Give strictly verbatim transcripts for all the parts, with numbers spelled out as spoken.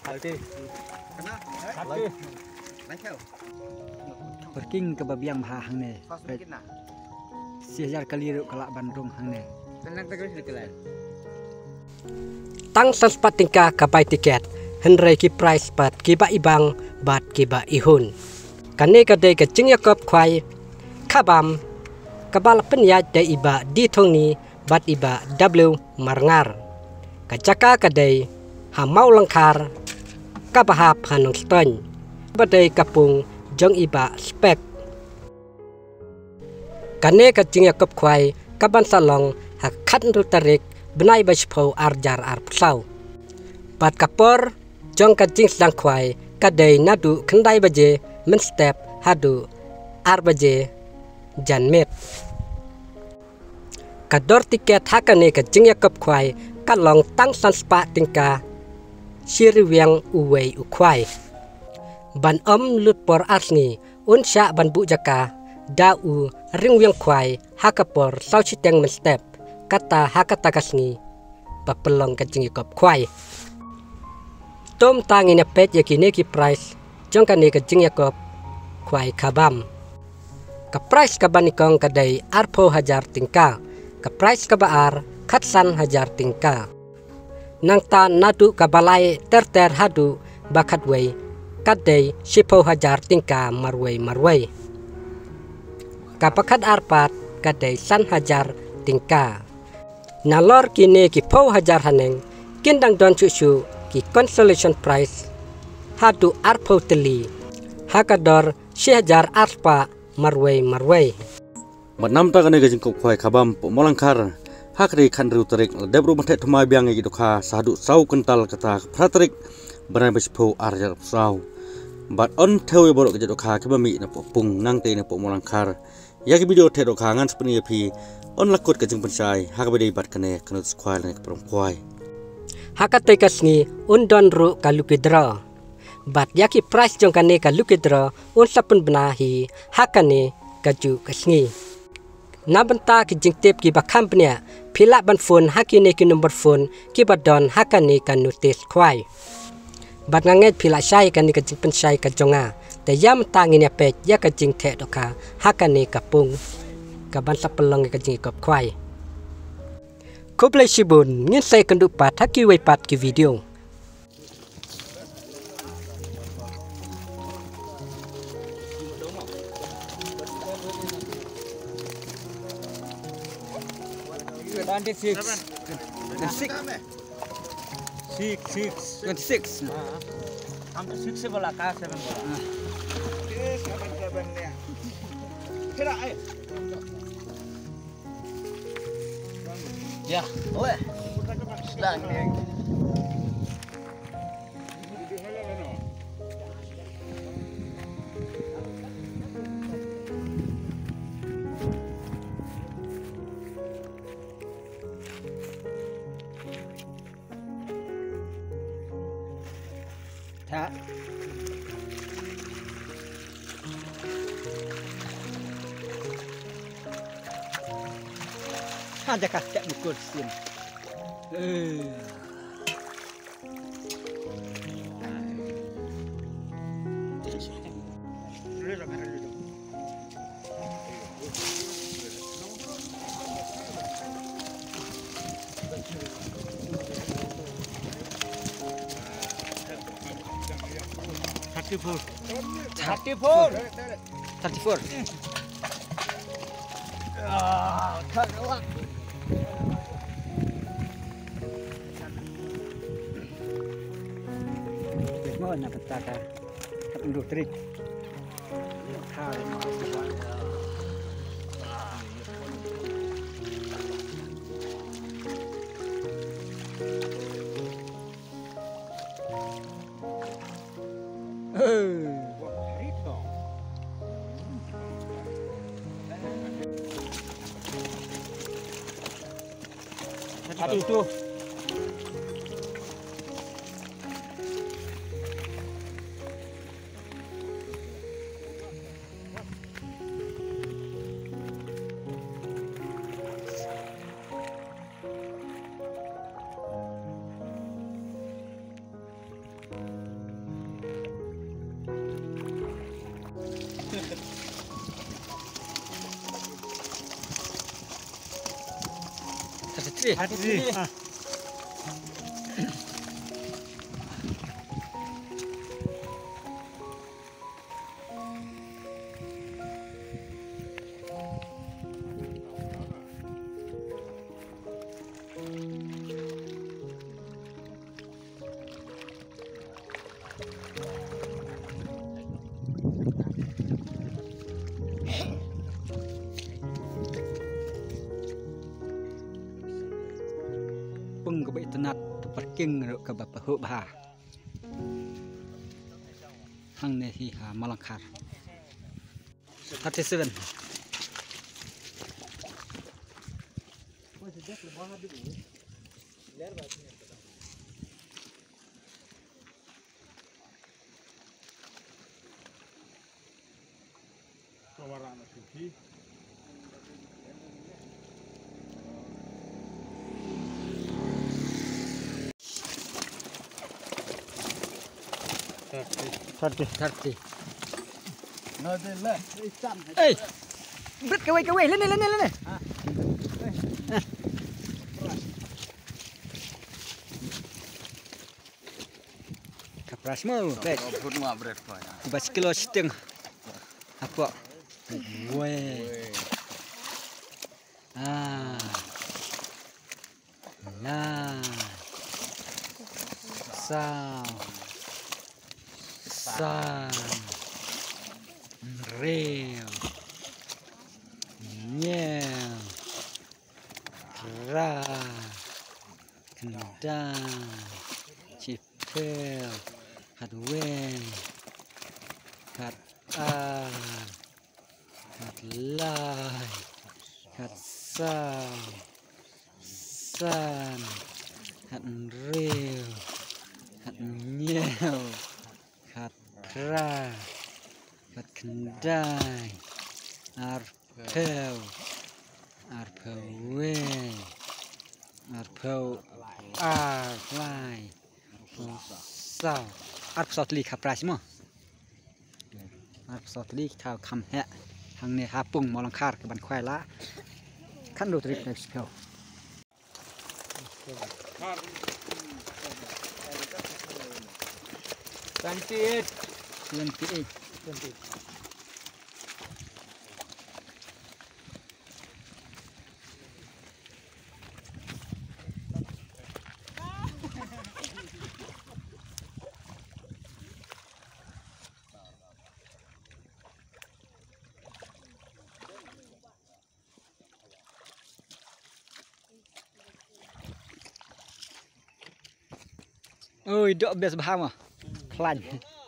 Perking ke babiang bah hang ne. Siajar kaliru kalak Bandung hang ne. Tang sanspat tingkah kapai tiket henry ki price pat kiba ibang bat kiba ihun. Kane kadai kecing yakop kwai kabam kabal penyat da iba di thong ni bat iba W marngar. Kacaka kadai hamau langkar kabahap hanong stony. Badai kapung jong iba spek. Kane kecing yakop kwai kaban salong hakat rutarik benai bajpau arjar arpsau. Bat kapor jong kecing sedang kwai kadai nadu kendai baje menstep hadu arbaje janmet. Kador tiket hakane kecing yakop kwai kalong tang sanspa tingka siriwiang uwei ukwai. Ban om lut por asni unsya ban bu jaka dau ringwiang kwai hakapor sau chiteng menstep kata hakata kasni papelong kecing yakop kwai. Tom tangin pet yakine ki price jong kane kecing yakop kwai kabam. Ka price kabanikong kadai arpo hajar tingka. Ka price kabaar katsan hajar tingka. Nang ta nadu kabalai ter-ter hadu bakat wei kadai sipo hajar tingka marwei marwei. Kapakat arpat kadai san hajar tingka. Nalor kini ki po hajar haneng kindang don cucu ki consolation prize hadu arpo teli hakador si hajar arpa marwei marwei. Matnam ta kane gajing kok khwai khabam po molangkar hakri khandru tarik debru mathe thumai biang gi dokha sadu sau kental kata pratrik banai bespho arjar sau bat on thewe borok gi dokha kebami na po pung nang te na po molangkar yagi video the dokha ngan spni phi on lakot gajing pensai hakabedi bat kane kanut squal ne prom khwai Hakate kasni undon ru kalukidra. Bat yaki price jong kane kalukidra un sapun benahi hakane kaju kasni. Nabenta ki jingtip ki bakam pnya pila ban phone hakine ki number phone ki badon hakane kan notice kwai. Bat nganget pila sai kan ka jing pensai ka jonga te yam tangin ya pet ya ka jing the doka hakane kapung ka ban sapelong ka jing kop kwai. Koblai sibun ngin sai kendu pat haki wei pat ki video. twenty-six. Six. Six. Six. Twenty-six. Hampir six bola kah seven bola. Yes, seven seven ya. Kira eh. Ya, boleh. Sedang ni. Tak. Ada kakak buku sin. Eh. Thirty-four. Thirty-four. Thirty-four. Ah, terlalu. Mau nak petaka, tak perlu trik. Satu itu. three. Thirty three. Pung ke internet parking ke bapa hu bah. Hang ne hi ha Malangkar. thirty-seven. Thirty. thirty. No, the left. Ê, bứt cái quay cái quay lên này lên này lên này. Kaprasmo, baik. Put ma bread pa. Bas kilo seteng. Apa? Weh. Ah. Nah. Sao. San. Reo. Nyel. Ra. Kendang. Cipel. Hạt wen, hạt a, hạt lai, hạt sao, san, hạt rêu, hạt nheo, hạt ra, hạt kendai, arpel, arpel wen, arpel arlai, sao. Arp sotli kapras mo. Arp sotli thao kham he. Hang ne ha pung Malangkar ke ban khwai la. Khan do trip next go. Twenty-eight. twenty-eight. Twenty. Ôi, đỡ bes baham à. Khlan.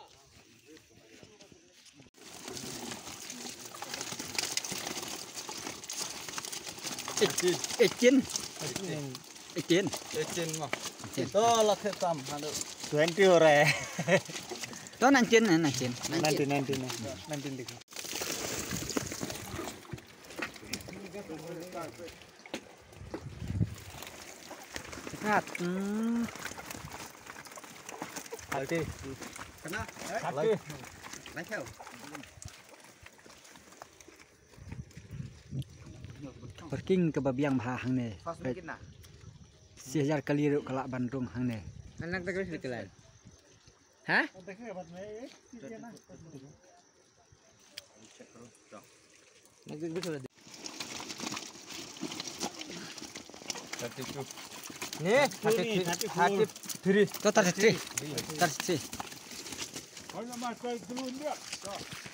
Eighteen. Eighteen. Eighteen mà. Eighteen. Đó là cái tầm hả được. Twenty rồi. Đó nineteen này nineteen. Nineteen, nineteen, nineteen đi. Hạt. Hmm. Thirty. Kena? Thirty. Lấy theo. Parking ke babiang bah hang ne. Sejar kali ru kalak Bandung hang ne. Anak tak boleh kelan. Hah? Nak betul. Thirty-two. Ni, Thirty, thirty three. Đó thirty-three. thirty-three. Kau nak makan dulu dia.